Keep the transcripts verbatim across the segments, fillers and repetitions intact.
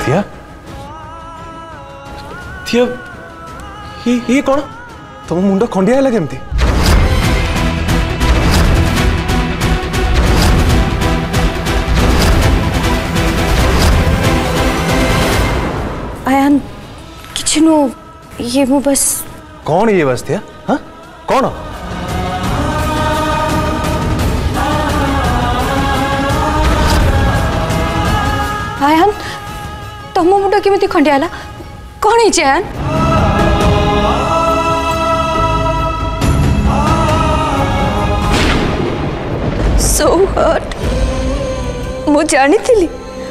थिया थिया ये ये कौन तुम मुंड खंडिया है केमती आयान किसी नो ये मु बस कौन ये बस थिया हाँ कौन आयान तुम मुंड केमी खंडिया है कौन है आयान सो हर्ट मु जानी थी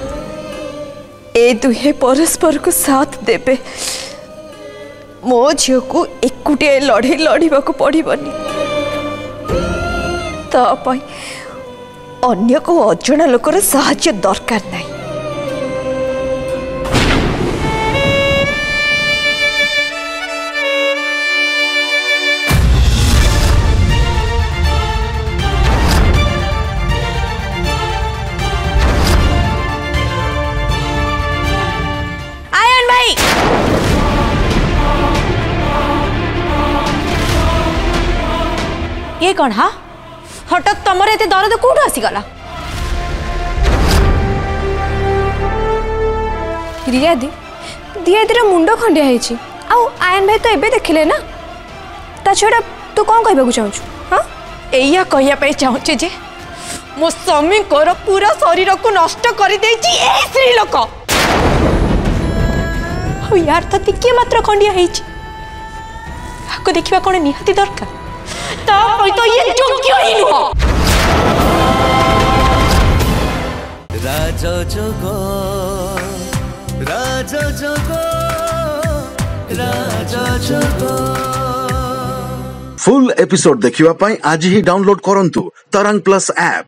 ए दुहे परस्पर को साथ देबे मो झील को एकुटिया लड़े लड़वा को पड़बनी तापाई अन्य को अजना लोकर साहाय्य दरकार नहीं ये कौन हाँ हठात तमर एते दर्द कौट आसीगला रिया दी दिया दी मुंड खंडिया है आयन भाई तो एबे देखिले ना ता छड़ा तू कौन कहबा चाहू हाँ एया कहया चाहूचे जे मो स्वामी को पूरा शरीर को नष्ट कर देछि ए स्त्री लोक यार तो टिके मात्र खंडिया है आपको देखिबा कोन निहाती दरकार तो ये योग्य ही नुह राजा जोगो राजा जोगो राजा जोगो फुल एपिसोड देखिवा पाई आज ही डाउनलोड करंतु तरंग प्लस ऐप।